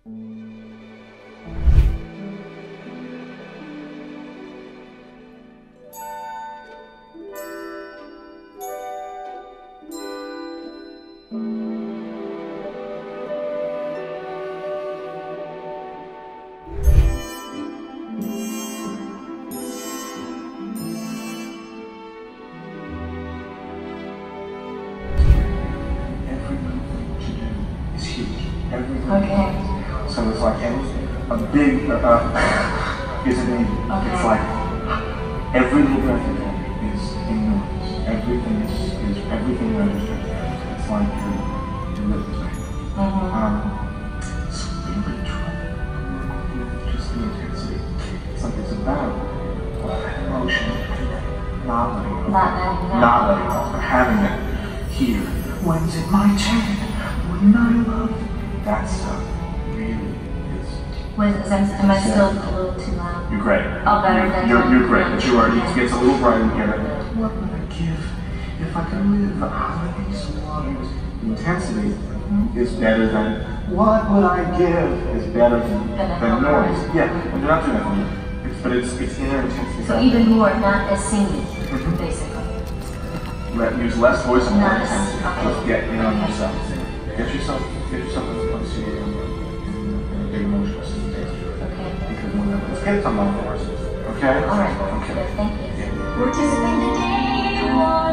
Everything. Okay. So it's like a big, is a baby. Okay. It's like every little breath you take is enormous. Everything is everything registers. It's like you're with this baby. So really try to work with just the intensity. It's like it's about emotion, not letting go. Not letting go. But having it here. When's it my turn? When I love that stuff really is. Am I still a little too loud? You're great. Oh, better than you're great. But you are. It gets a little brighter here. What would I give if I could live out of these waters? The intensity is better than what would I give is better than noise. Yeah, and you're not doing that for me. But it's inner intensity. So even more, not as singing, basically. Use less voice and more intensity. Okay. Just get yourself. Get yourself in the place here in a big emotional state. Okay. Because let's get some more voices. Okay? All right. Okay. Thank you. Yeah. We're just in the day.